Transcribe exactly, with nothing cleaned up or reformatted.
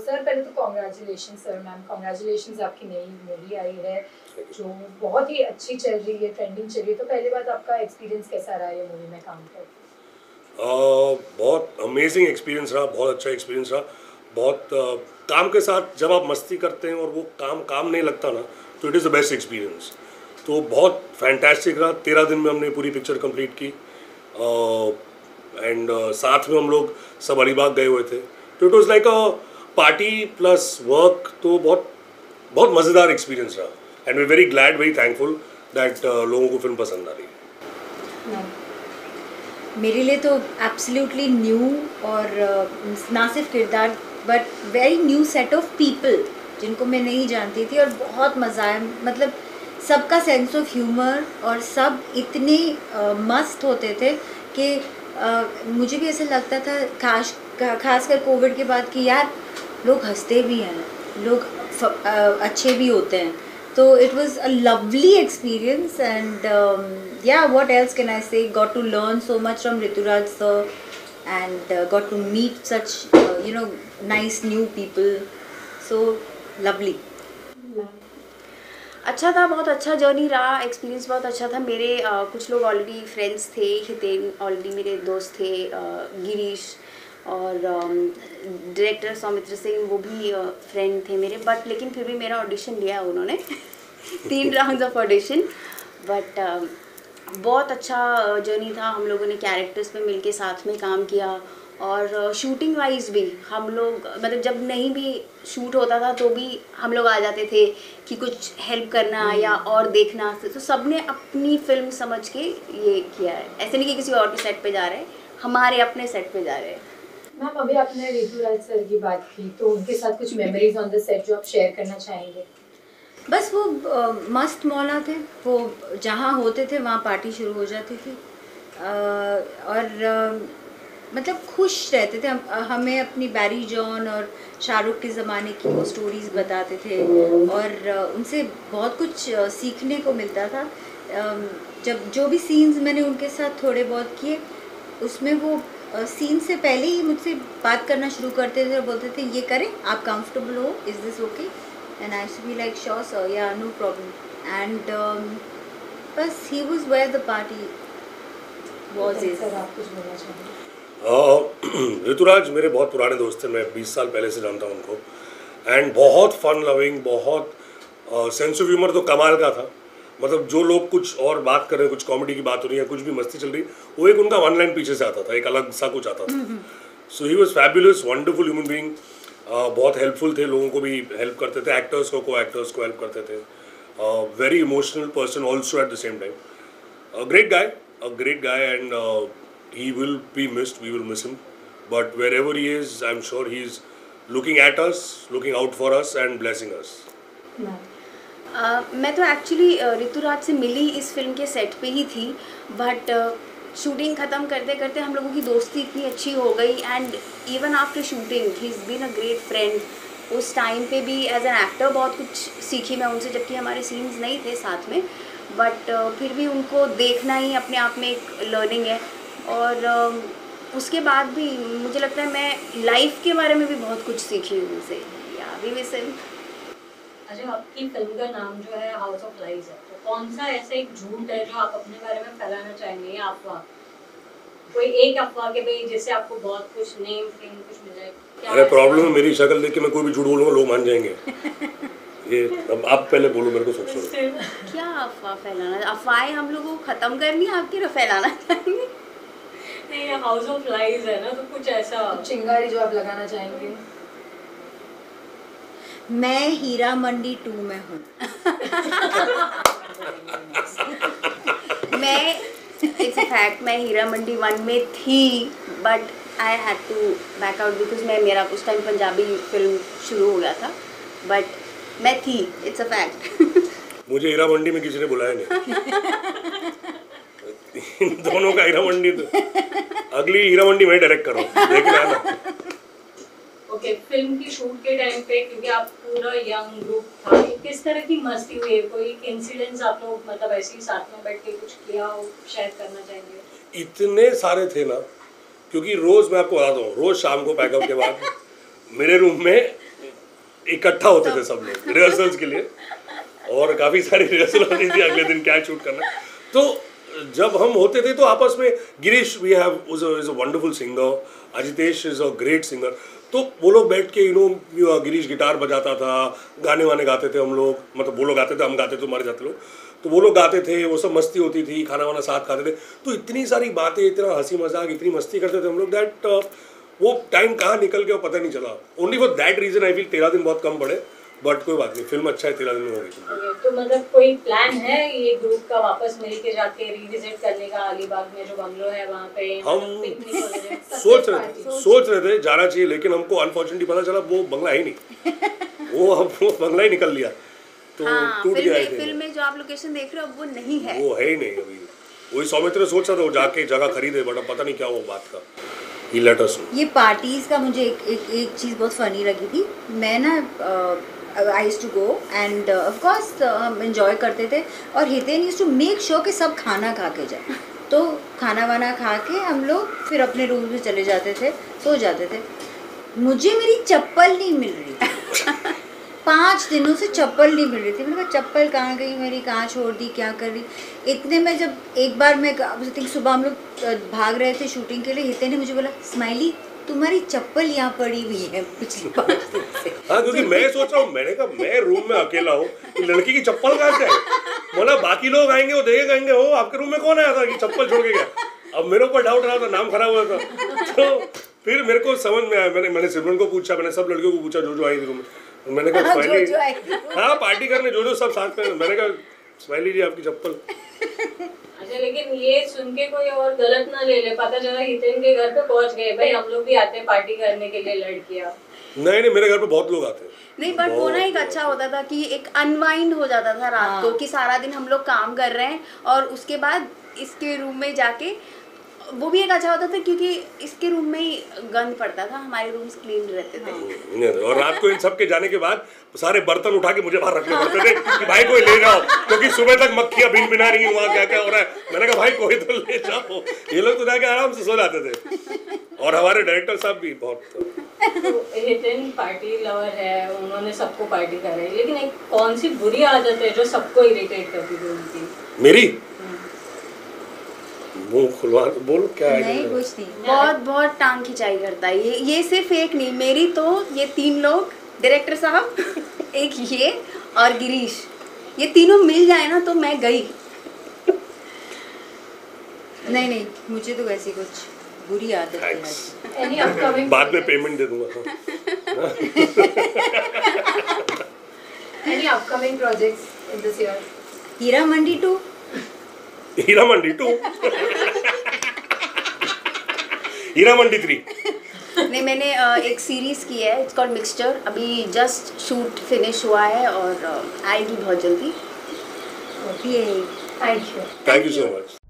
Sir पहले तो congratulation sir ma'am, congratulation आपकी नई मूवी आई है जो बहुत ही अच्छी चल रही है, ट्रेंडिंग चल रही है। तो पहली बात आपका एक्सपीरियंस कैसा रहा ये मूवी में काम करके? Uh, बहुत अमेजिंग एक्सपीरियंस रहा, बहुत अच्छा एक्सपीरियंस रहा। बहुत uh, काम के साथ जब आप मस्ती करते हैं और वो काम काम नहीं लगता ना, तो it is the best experience. तो बहुत फैंटास्टिक रहा। तेरह दिन में हमने पूरी पिक्चर कंप्लीट की एंड uh, uh, साथ में हम लोग सब अलीबाग गए हुए थे। तो it was like a party plus work. तो बहुत बहुत मज़ेदार एक्सपीरियंस रहा and we very glad, very thankful that लोगों को फिल्म पसंद आ रही है। मेरे लिए तो एब्सोल्युटली न्यू और uh, ना सिर्फ किरदार but very new set of people जिनको मैं नहीं जानती थी और बहुत मज़ा आया। मतलब सबका सेंस ऑफ ह्यूमर और सब इतने uh, मस्त होते थे कि uh, मुझे भी ऐसा लगता था खास खासकर कोविड के बाद कि यार लोग हंसते भी हैं, लोग uh, अच्छे भी होते हैं। So it was a lovely experience and um, yeah, what else can I say? Got to learn so much from Rituraj sir and uh, got to meet such uh, you know nice new people. So lovely. अच्छा था, बहुत अच्छा journey रहा, experience बहुत अच्छा था। मेरे uh, कुछ लोग ऑलरेडी फ्रेंड्स थे, हितेन ऑलरेडी मेरे दोस्त थे, uh, गिरीश और डायरेक्टर um, सौमित्र सिंह वो भी फ्रेंड uh, थे मेरे। बट लेकिन फिर भी मेरा ऑडिशन लिया उन्होंने तीन rounds of audition. But uh, बहुत अच्छा जर्नी था। हम लोगों ने कैरेक्टर्स पे मिलके साथ में काम किया और शूटिंग uh, वाइज भी हम लोग मतलब जब नहीं भी शूट होता था तो भी हम लोग आ जाते थे कि कुछ हेल्प करना या और देखना। तो सब ने अपनी फिल्म समझ के ये किया है, ऐसे नहीं कि किसी और के सेट पे जा रहे हैं, हमारे अपने सेट पे जा रहे हैं। मैम अभी आपने ऋतुराज सर की बात की, तो उनके साथ कुछ मेमोरीज ऑन द सेट जो आप शेयर करना चाहेंगे? बस वो आ, मस्त मौला थे, वो जहाँ होते थे वहाँ पार्टी शुरू हो जाती थी आ, और आ, मतलब खुश रहते थे। हम, हमें अपनी बैरी जॉन और शाहरुख के ज़माने की वो स्टोरीज़ बताते थे और आ, उनसे बहुत कुछ सीखने को मिलता था। आ, जब जो भी सीन्स मैंने उनके साथ थोड़े बहुत किए उसमें वो सीन से पहले ही मुझसे बात करना शुरू करते थे और बोलते थे ये करें, आप कंफर्टेबल हो, is this okay? And I should be like sure sir, yeah no problem. And बस he was where the party was. Is sir आप कुछ बोलना चाहेंगे? ऋतुराज मेरे बहुत पुराने दोस्त थे, मैं बीस साल पहले से जानता हूँ उनको। एंड बहुत फन लविंग, बहुत सेंस ऑफ ह्यूमर तो कमाल का था। मतलब जो लोग कुछ और बात कर रहे हैं, कुछ कॉमेडी की बात हो रही है, कुछ भी मस्ती चल रही, वो एक उनका वन लाइन पीछे से आता था, एक अलग सा कुछ आता था। So he was fabulous, wonderful human being. बहुत हेल्पफुल थे, लोगों को भी हेल्प करते थे, एक्टर्स को को एक्टर्स को हेल्प करते थे। Very emotional person also at the same time. Great guy, a great guy and he will be missed, we will miss him, but wherever he is I am sure he is looking at us, looking out for us and blessing us. Uh, मैं तो actually uh, Rituraj से मिली इस film के set पे ही थी, but shooting ख़त्म करते करते हम लोगों की दोस्ती इतनी अच्छी हो गई and even after shooting he is been a great friend. उस टाइम पे भी एज एन एक्टर बहुत कुछ सीखी मैं उनसे, जबकि हमारे सीन्स नहीं थे साथ में, बट uh, फिर भी उनको देखना ही अपने आप में एक लर्निंग है। और uh, उसके बाद भी मुझे लगता है मैं लाइफ के बारे में भी बहुत कुछ सीखी हूँ उनसे। या वी मिस हिम। अच्छा, आपकी फिल्म का नाम जो है हाउस ऑफ लाइज है, तो कौन सा ऐसा एक झूठ है जो आप अपने बारे में फैलाना चाहेंगे? या अफवाह, कोई एक अफवाह के भाई जिससे आपको बहुत कुछ नेम फेम कुछ मिल जाए? अरे प्रॉब्लम है मेरी शक्ल देख के मैं कोई भी झूठ बोलूँगा लोग मान जाएंगे। ये अब आप पहले बोलो, मेरे को सोच सोच क्या अफवाह फैलाना? अफवाहें हम लोगों को खत्म करनी है, आपकी तो फैलाना चाहेंगे? नहीं, हाउस ऑफ लाइज है ना, तो कुछ ऐसा चिंगारी जो आप लगाना चाहेंगे? मैं हीरा मंडी टू में हूँ। मैं इट्स अ फैक्ट मैं हीरा मंडी वन में थी, but I had to back out because मैं मेरा उस टाइम पंजाबी फिल्म शुरू हो गया था, बट मैं थी, इट्स अ फैक्ट। मुझे हीरा मंडी में किसी ने बुलाया नहीं। दोनों का हीरा मंडी, तो अगली हीरा मंडी मैं डायरेक्ट कर रहा हूँ, देखना है ना। ओके, फिल्म की शूट के टाइम पे क्योंकि आप पूरा यंग ग्रुप था, किस तरह की मस्ती हुई है? कोई इंसिडेंट्स आप लोग मतलब ऐसे ही साथ में बैठ के कुछ किया हो, शेयर करना चाहेंगे? इतने सारे थे ना, क्योंकि रोज मैं आपको बताता हूँ, रोज शाम को पैकअप के बाद मेरे रूम में इकट्ठा होते थे सब लोग रिहर्सल्स के लिए, और काफ़ी सारी रिहर्सल होती थी अगले दिन क्या शूट करना। तो जब हम होते थे तो आपस में, Girish we have is a wonderful singer, Ajitesh is a great singer, तो वो लोग बैठ के यू नो गिरीश गिटार बजाता था, गाने वाने गाते थे हम लोग, मतलब वो लोग गाते थे, हम गाते थे, हमारे जाते लोग, तो वो लोग गाते थे, वो सब मस्ती होती थी, खाना वाना साथ खाते थे, तो इतनी सारी बातें, इतना हंसी मजाक, इतनी मस्ती करते थे हम लोग, दैट वो टाइम कहाँ निकल गया पता नहीं चला। Only for that reason I feel तेरह दिन बहुत कम पड़े, बट कोई बात नहीं, फिल्म अच्छा है, तेरह दिन में हो गई। Okay, तो मतलब कोई प्लान है ये ग्रुप का वापस मिल के जाके रिविजिट करने का, अलीबाग में जो बंगलो है वहाँ पे हम पिकनिक वगैरह? सोच रहे थे सोच रहे थे जाना चाहिए, लेकिन हमको अनफॉर्चुनेटली पता चला वो बंगला है ही नहीं वो हम वो बंगला ही निकल लिया, तो हाँ, टूट फिल्म गया में है। फिल्म में जो आप लोकेशन देख रहे हो अब वो नहीं है। वो है ही नहीं अभी। वही सौमित्र सोच रहा था वो जाके जगह खरीदे, बट अब पता नहीं क्या वो बात का। He let us know. ये पार्टीज़ का मुझे एक एक एक चीज़ बहुत फ़नी लगी थी। मैं ना I used to go and of course हम एंजॉय करते थे, और Hiten used to make sure कि सब खाना खा के जाए। तो खाना वाना खा के हम लोग फिर अपने रूम में चले जाते थे, सो जाते थे। मुझे मेरी चप्पल नहीं मिल रही थी पाँच दिनों से चप्पल नहीं मिल रही थी। मैंने कहा चप्पल कहाँ गई मेरी, कहाँ छोड़ दी, क्या कर रही। इतने में जब एक बार मैं थिंक सुबह हम लोग भाग रहे थे शूटिंग के लिए, हितेन ने मुझे बोला स्माइली तुम्हारी चप्पल यहाँ पड़ी हुई है पिछले पाँच दिन से। हाँ, क्योंकि मैं सोच रहा हूँ, मैंने कहा मैं रूम में अकेला हूँ, लड़की की चप्पल कहाँ से है। बोला बाकी लोग आएंगे वो देखे कहेंगे हो आपके रूम में कौन आया था कि चप्पल छोड़ के गया। अब मेरे ऊपर डाउट रहा था, नाम खराब हुआ था। तो फिर मेरे को समझ में आया, मैंने मैंने सिमरन को पूछा, मैंने सब लड़कियों को पूछा जो जो आई थी रूम में, मैंने कहा स्माइली, हाँ पार्टी करने जो जो सब साथ में, मैंने कहा स्माइली जी आपकी चप्पल। अच्छा, लेकिन ये सुन के कोई और गलत ना ले ले, पता चला हितेन के घर पे पहुंच गए, भाई हम लोग भी आते हैं पार्टी करने के लिए लड़कियां। नहीं नहीं, मेरे घर पे बहुत लोग आते हैं। नहीं, बट वो ना एक अच्छा होता था कि एक अनवाइंड हो जाता था रात हाँ। को, कि सारा दिन हम लोग काम कर रहे हैं और उसके बाद इसके रूम में जाके, वो भी एक अच्छा होता था क्योंकि इसके रूम में ही गंद पड़ता था, हमारे रूम्स क्लीन रहते थे। और रात को इन सब के जाने के बाद सारे बर्तन उठा के मुझे बाहर रखने पड़ते थे कि भाई कोई ले जाओ, क्योंकि सुबह तक मक्खियां बिन बिना रही हैं वहाँ, क्या क्या हो रहा है। मैंने कहा भाई कोई तो ले जाओ, ये लोग तो जाके आराम से सो जाते थे। और हमारे डायरेक्टर साहब भी बहुत, तो हितेन पार्टी लवर है, उन्होंने सबको पार्टी कराई, लेकिन एक कौन सी बुरी आदत है जो सबको इरिटेट करती थी उनकी? मेरी मुंह खुलवा बोलो क्या है। नहीं कुछ नहीं। बहुत बहुत टांग खिंचाई करता है ये ये सिर्फ एक नहीं, मेरी तो ये तीन लोग, डायरेक्टर साहब, एक ये और गिरीश, ये तीनों मिल जाए ना तो मैं गई। नहीं नहीं, मुझे तो वैसी कुछ बुरी आदत नहीं Thanks. है। Any upcoming बाद में पेमेंट दे दूंगा। any upcoming projects in this year? Heera Mandi two Heera Mandi two, Heera Mandi three. नहीं, मैंने अ, एक सीरीज की है, इट्स कॉल्ड मिक्सचर, अभी जस्ट शूट फिनिश हुआ है और अ, आएगी बहुत जल्दी। ये Thank you. Thank you so much.